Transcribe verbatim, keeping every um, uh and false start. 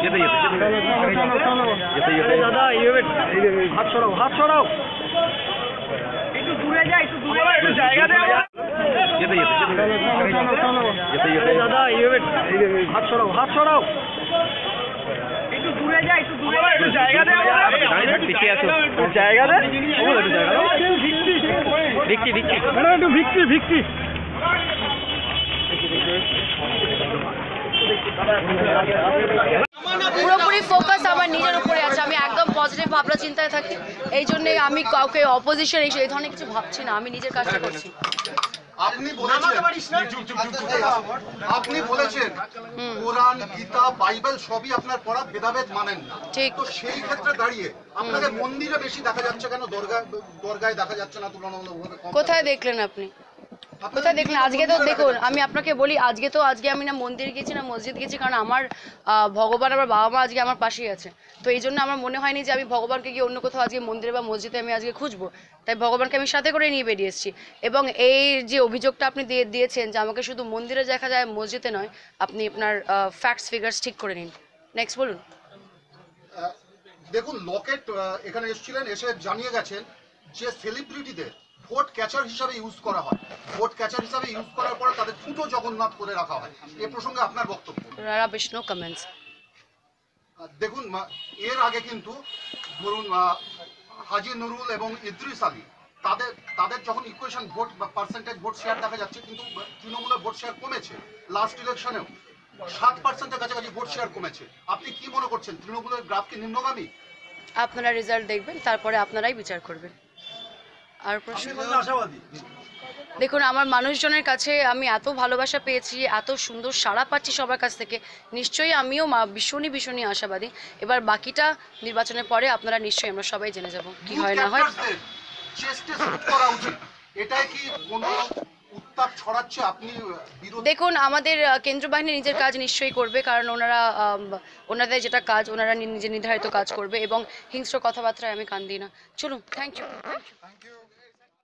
দাদা এইভাবে হাত ছড়াও, হাত ছড়াও, একটু দূরে যাই, একটু দূরে একটু জায়গা দেওয়া। দাদা এইভাবে হাত ছড়াও, হাত ছড়াও, একটু দূরে যাই, একটু দূরে একটু জায়গা দেওয়া। জায়গা দে, ভিক্টি ভিক্টি ম্যাডাম, একটু ভিক্টি ভিক্টি। পুরোপুরি ফোকাস আমার নিজের উপরে আছে। আমি একদম পজিটিভ ভাবনা চিন্তায় থাকি, এই জন্যই আমি কাউকে অপোজিশন এই ধরনের কিছু ভাবছি না, আমি নিজের কাজটা করছি। আপনি বলেছেন আপনি বলেছেন কোরআন, গীতা, বাইবেল সবই আপনার পড়া, ভেদাভেদ মানেন না। ঠিক। তো সেই ক্ষেত্রে দাঁড়িয়ে আপনাকে মন্দিরে বেশি দেখা যাচ্ছে কেন, দরগা দরগায় দেখা যাচ্ছে না তুলনামূলকভাবে কম? কোথায় দেখলেন আপনি? কোথায় দেখলেন? আজকে তো দেখুন, আমি আপনাকে বলি, আজকে তো আজকে আমি না মন্দির গেছি না মসজিদ গেছি, কারণ আমার ভগবান, আমার বাবা মা আজকে আমার পাশেই আছে। তো এই জন্য আমার মনে হয়নি যে আমি ভগবানকে গিয়ে অন্য কোথাও আজকে মন্দিরে বা মসজিদে আমি আজকে খুঁজবো, তাই ভগবানকে আমি সাথে করে নিয়ে বেরিয়ে এসেছি। এবং এই যে অভিযোগটা আপনি দিয়ে দিয়েছেন যে আমাকে শুধু মন্দিরে দেখা যায় মসজিদে নয়, আপনি আপনার ফ্যাক্টস ফিগার্স ঠিক করে নিন। নেক্সট বলুন। দেখুন, লকেট এখানে এসেছিলেন, এসে জানিয়ে গেছেন যে সেলিব্রিটিদের ভোট ক্যাচার হিসাবে ইউজ করা হয়, ভোট ক্যাচার হিসাবে ইউজ করার পরে তাদের ফুটো জগন্নাথ করে রাখা হয়। এ প্রসঙ্গে আপনার বক্তব্য? Rubbish, no comments. দেখুন, এর আগে কিন্তু ধরুন হাজি নুরুল এবং ইদ্রিস আলী, তাদের তাদের যখন ইকুয়েশন ভোট বা পার্সেন্টেজ ভোট শেয়ার দেখা যাচ্ছে, কিন্তু তৃণমূলের ভোট শেয়ার কমেছে। লাস্ট ইলেকশনেও সাত পার্সেন্টের কাছাকাছি ভোট শেয়ার কমেছে। আপনি কি মনে করছেন, তৃণমূলের গ্রাফ কি নিম্নগামী? আপনারা রেজাল্ট দেখবেন, তারপরে আপনারাই বিচার করবেন। আর প্রশ্ন? দেখুন, আমার মানুষজনের কাছে আমি এত ভালোবাসা পেয়েছি, এত সুন্দর সাড়া পাচ্ছি সবার কাছ থেকে, নিশ্চয়ই আমিও ভীষণই ভীষণই আশাবাদী। এবার বাকিটা নির্বাচনের পরে আপনারা নিশ্চয়ই আমরা সবাই জেনে যাব কি হয় না হয়। দেখুন, আমাদের কেন্দ্র বাহিনী নিজের কাজ নিশ্চয়ই করবে, কারণ ওনারা ওনাদের যেটা কাজ ওনারা নিজে নির্ধারিত কাজ করবে, এবং হিংস্র কথাবার্তায় আমি কান দিই না। চলুন, থ্যাংক ইউ।